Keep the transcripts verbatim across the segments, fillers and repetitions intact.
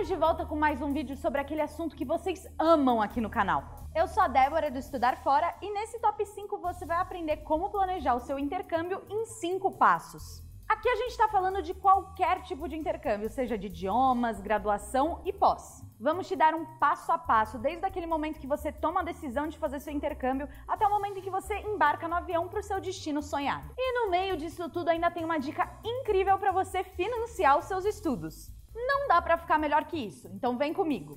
Estamos de volta com mais um vídeo sobre aquele assunto que vocês amam aqui no canal. Eu sou a Débora do Estudar Fora e nesse top cinco você vai aprender como planejar o seu intercâmbio em cinco passos. Aqui a gente está falando de qualquer tipo de intercâmbio, seja de idiomas, graduação e pós. Vamos te dar um passo a passo, desde aquele momento que você toma a decisão de fazer seu intercâmbio até o momento em que você embarca no avião para o seu destino sonhado. E no meio disso tudo ainda tem uma dica incrível para você financiar os seus estudos. Não dá para ficar melhor que isso, então vem comigo.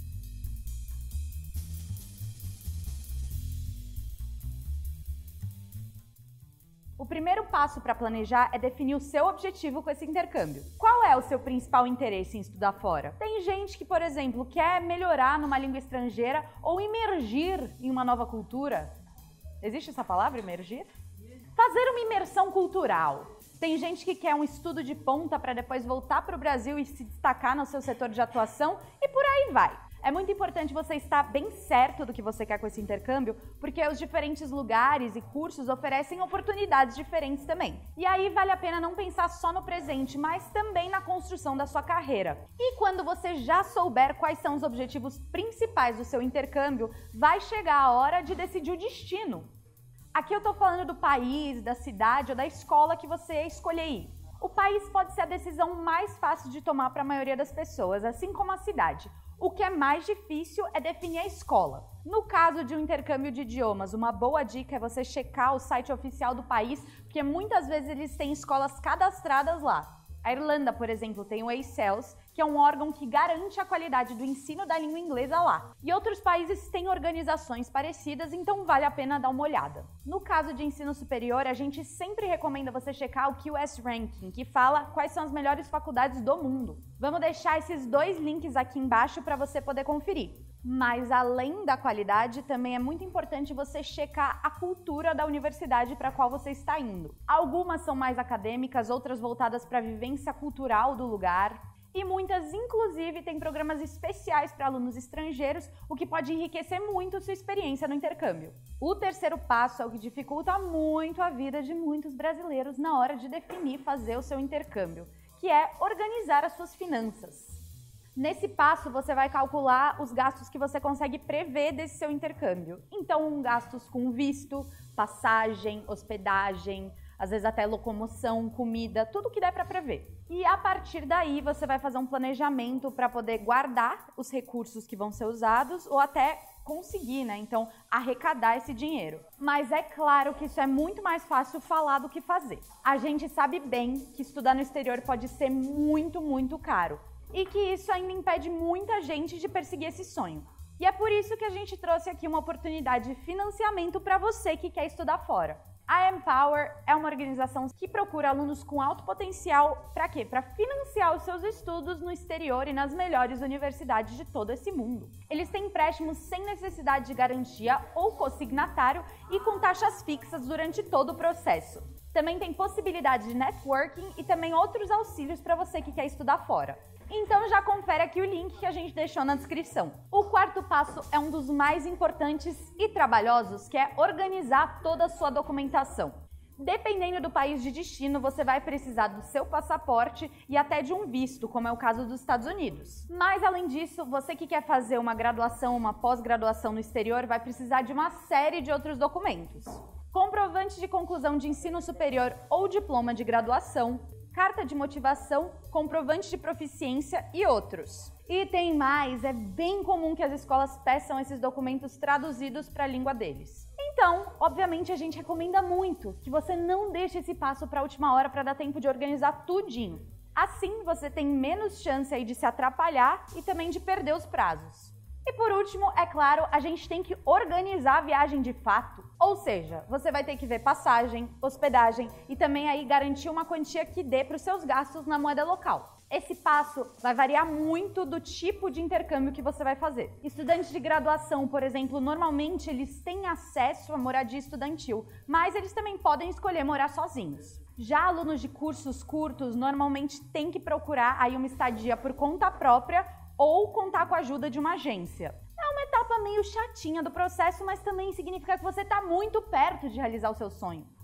O primeiro passo para planejar é definir o seu objetivo com esse intercâmbio. Qual é o seu principal interesse em estudar fora? Tem gente que, por exemplo, quer melhorar numa língua estrangeira ou imergir em uma nova cultura. Existe essa palavra, imergir? Fazer uma imersão cultural. Tem gente que quer um estudo de ponta para depois voltar para o Brasil e se destacar no seu setor de atuação e por aí vai. É muito importante você estar bem certo do que você quer com esse intercâmbio, porque os diferentes lugares e cursos oferecem oportunidades diferentes também. E aí vale a pena não pensar só no presente, mas também na construção da sua carreira. E quando você já souber quais são os objetivos principais do seu intercâmbio, vai chegar a hora de decidir o destino. Aqui eu tô falando do país, da cidade ou da escola que você escolher ir. O país pode ser a decisão mais fácil de tomar para a maioria das pessoas, assim como a cidade. O que é mais difícil é definir a escola. No caso de um intercâmbio de idiomas, uma boa dica é você checar o site oficial do país, porque muitas vezes eles têm escolas cadastradas lá. A Irlanda, por exemplo, tem o EISELS, que é um órgão que garante a qualidade do ensino da língua inglesa lá. E outros países têm organizações parecidas, então vale a pena dar uma olhada. No caso de ensino superior, a gente sempre recomenda você checar o Q S Ranking, que fala quais são as melhores faculdades do mundo. Vamos deixar esses dois links aqui embaixo para você poder conferir. Mas além da qualidade, também é muito importante você checar a cultura da universidade para a qual você está indo. Algumas são mais acadêmicas, outras voltadas para a vivência cultural do lugar. E muitas, inclusive, têm programas especiais para alunos estrangeiros, o que pode enriquecer muito sua experiência no intercâmbio. O terceiro passo é o que dificulta muito a vida de muitos brasileiros na hora de definir fazer o seu intercâmbio, que é organizar as suas finanças. Nesse passo, você vai calcular os gastos que você consegue prever desse seu intercâmbio. Então, gastos com visto, passagem, hospedagem, às vezes até locomoção, comida, tudo que der para prever. E a partir daí, você vai fazer um planejamento para poder guardar os recursos que vão ser usados ou até conseguir, né? Então, arrecadar esse dinheiro. Mas é claro que isso é muito mais fácil falar do que fazer. A gente sabe bem que estudar no exterior pode ser muito, muito caro. E que isso ainda impede muita gente de perseguir esse sonho. E é por isso que a gente trouxe aqui uma oportunidade de financiamento para você que quer estudar fora. A Empower é uma organização que procura alunos com alto potencial para quê? Para financiar os seus estudos no exterior e nas melhores universidades de todo esse mundo. Eles têm empréstimos sem necessidade de garantia ou consignatário e com taxas fixas durante todo o processo. Também tem possibilidade de networking e também outros auxílios para você que quer estudar fora. Então já confere aqui o link que a gente deixou na descrição. O quarto passo é um dos mais importantes e trabalhosos, que é organizar toda a sua documentação. Dependendo do país de destino, você vai precisar do seu passaporte e até de um visto, como é o caso dos Estados Unidos. Mas além disso, você que quer fazer uma graduação, uma pós-graduação no exterior, vai precisar de uma série de outros documentos. Comprovante de conclusão de ensino superior ou diploma de graduação, carta de motivação, comprovante de proficiência e outros. E tem mais, é bem comum que as escolas peçam esses documentos traduzidos para a língua deles. Então, obviamente, a gente recomenda muito que você não deixe esse passo para a última hora para dar tempo de organizar tudinho. Assim, você tem menos chance aí de se atrapalhar e também de perder os prazos. E por último, é claro, a gente tem que organizar a viagem de fato. Ou seja, você vai ter que ver passagem, hospedagem e também aí garantir uma quantia que dê para os seus gastos na moeda local. Esse passo vai variar muito do tipo de intercâmbio que você vai fazer. Estudantes de graduação, por exemplo, normalmente eles têm acesso à moradia estudantil, mas eles também podem escolher morar sozinhos. Já alunos de cursos curtos normalmente têm que procurar aí uma estadia por conta própria ou contar com a ajuda de uma agência. É uma etapa meio chatinha do processo, mas também significa que você está muito perto de realizar o seu sonho.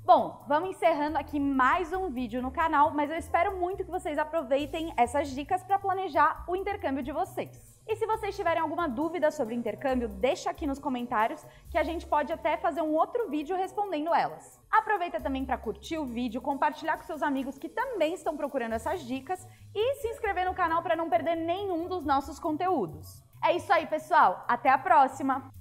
Bom, vamos encerrando aqui mais um vídeo no canal, mas eu espero muito que vocês aproveitem essas dicas para planejar o intercâmbio de vocês. E se vocês tiverem alguma dúvida sobre o intercâmbio, deixa aqui nos comentários que a gente pode até fazer um outro vídeo respondendo elas. Aproveita também para curtir o vídeo, compartilhar com seus amigos que também estão procurando essas dicas e se inscrever no canal para não perder nenhum dos nossos conteúdos. É isso aí, pessoal. Até a próxima!